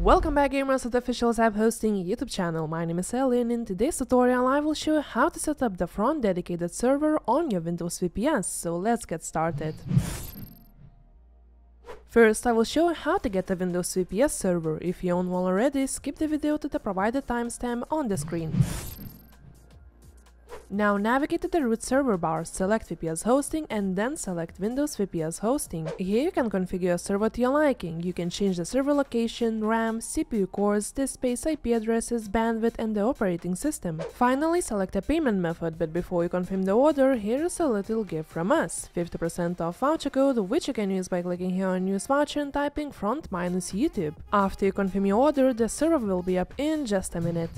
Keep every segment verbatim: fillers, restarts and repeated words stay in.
Welcome back, gamers, at the official Zap Hosting YouTube channel. My name is Ellie, and in today's tutorial I will show you how to set up the front dedicated server on your Windows V P S, so let's get started. First, I will show you how to get a Windows V P S server. If you own one already, skip the video to the provided timestamp on the screen. Now navigate to the root server bar, select V P S hosting and then select Windows V P S hosting. Here you can configure a server to your liking. You can change the server location, RAM, C P U cores, disk space, I P addresses, bandwidth and the operating system. Finally, select a payment method, but before you confirm the order, here is a little gift from us. fifty percent off voucher code, which you can use by clicking here on use voucher and typing front minus YouTube. After you confirm your order, the server will be up in just a minute.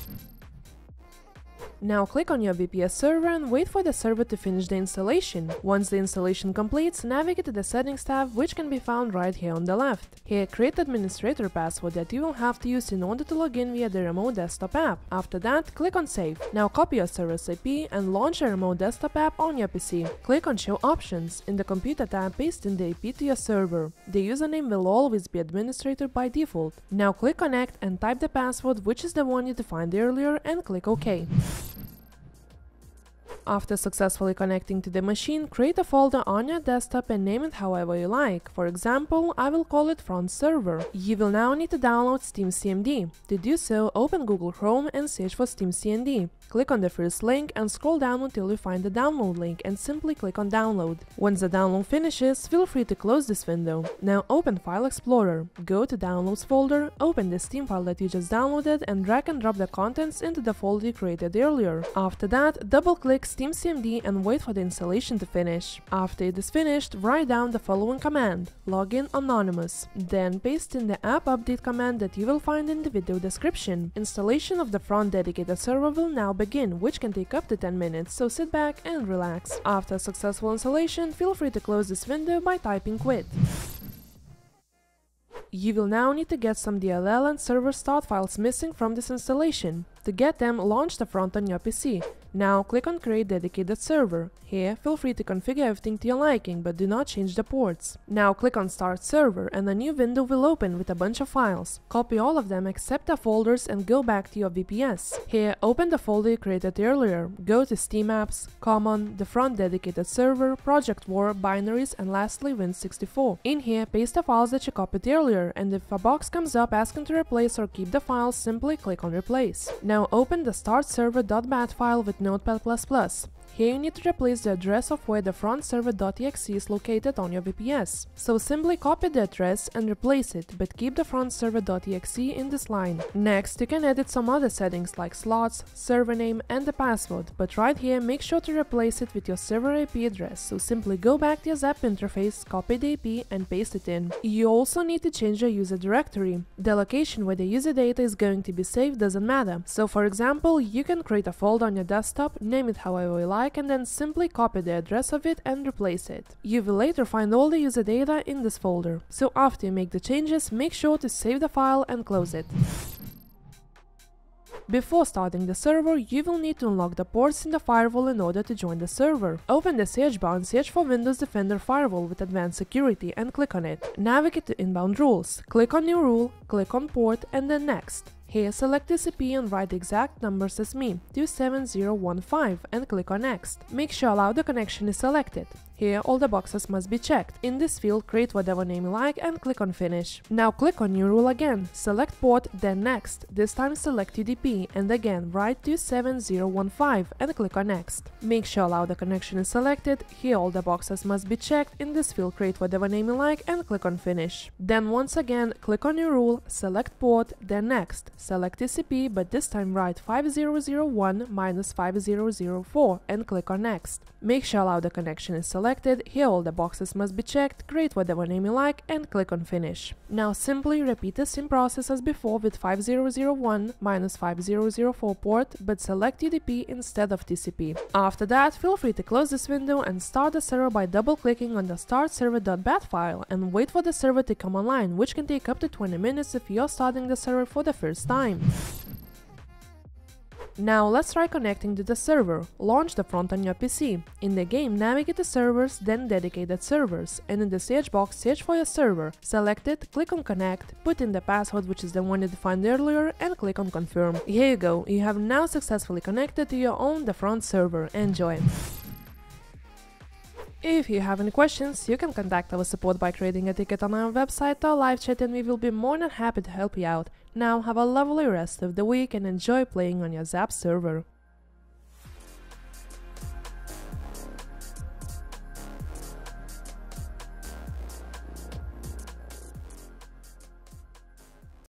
Now click on your V P S server and wait for the server to finish the installation. Once the installation completes, navigate to the settings tab, which can be found right here on the left. Here, create the administrator password that you will have to use in order to log in via the remote desktop app. After that, click on save. Now copy your server's I P and launch a remote desktop app on your P C. Click on show options. In the computer tab, paste in the I P to your server. The username will always be administrator by default. Now click connect and type the password, which is the one you defined earlier, and click OK. After successfully connecting to the machine, create a folder on your desktop and name it however you like. For example, I will call it front server. You will now need to download SteamCMD. To do so, open Google Chrome and search for SteamCMD. Click on the first link and scroll down until you find the download link and simply click on download. Once the download finishes, feel free to close this window. Now open File Explorer, go to Downloads folder, open the Steam file that you just downloaded and drag and drop the contents into the folder you created earlier. After that, double click SteamCMD and wait for the installation to finish. After it is finished, write down the following command: login anonymous. Then paste in the app update command that you will find in the video description. Installation of the front dedicated server will now begin, which can take up to ten minutes, so sit back and relax. After successful installation, feel free to close this window by typing quit. You will now need to get some D L L and server start files missing from this installation. To get them, launch the front on your P C. Now click on create dedicated server. Here, feel free to configure everything to your liking, but do not change the ports. Now click on start server and a new window will open with a bunch of files. Copy all of them except the folders and go back to your V P S. Here, open the folder you created earlier. Go to Steam Apps, Common, the front dedicated server, Project War, binaries and lastly Win sixty-four. In here, paste the files that you copied earlier, and if a box comes up asking to replace or keep the files, simply click on replace. Now open the start server.bat file with Notepad plus plus. Here you need to replace the address of where the front server.exe is located on your V P S. So simply copy the address and replace it, but keep the front server.exe in this line. Next, you can edit some other settings like slots, server name and the password, but right here make sure to replace it with your server I P address, so simply go back to your Zap interface, copy the I P and paste it in. You also need to change your user directory. The location where the user data is going to be saved doesn't matter, so for example, you can create a folder on your desktop, name it however you like, and then simply copy the address of it and replace it. You will later find all the user data in this folder. So after you make the changes, make sure to save the file and close it. Before starting the server, you will need to unlock the ports in the firewall in order to join the server. Open the search bar and search for Windows Defender Firewall with Advanced Security and click on it. Navigate to Inbound Rules, click on New Rule, click on Port and then Next. Here, select T C P and write the exact numbers as me, two seven zero one five, and click on Next. Make sure Allow the connection is selected. Here, all the boxes must be checked. In this field, create whatever name you like and click on Finish. Now click on New Rule again, select Port, then Next. This time select U D P and again write two seven zero one five and click on Next. Make sure Allow the connection is selected. Here, all the boxes must be checked. In this field, create whatever name you like and click on Finish. Then once again, click on New Rule, select Port, then Next. Select T C P, but this time write five zero zero one minus five zero zero four and click on Next. Make sure Allow the connection is selected. Here all the boxes must be checked, create whatever name you like and click on Finish. Now simply repeat the same process as before with five zero zero one minus five zero zero four port, but select U D P instead of T C P. After that, feel free to close this window and start the server by double clicking on the start server.bat file and wait for the server to come online, which can take up to twenty minutes if you're starting the server for the first time. Now let's try connecting to the server. Launch the front on your P C. In the game, navigate to servers, then dedicated servers, and in the search box search for your server. Select it, click on connect, put in the password, which is the one you defined earlier, and click on confirm. Here you go, you have now successfully connected to your own the front server. Enjoy! If you have any questions, you can contact our support by creating a ticket on our website or live chat, and we will be more than happy to help you out. Now have a lovely rest of the week and enjoy playing on your Zap server.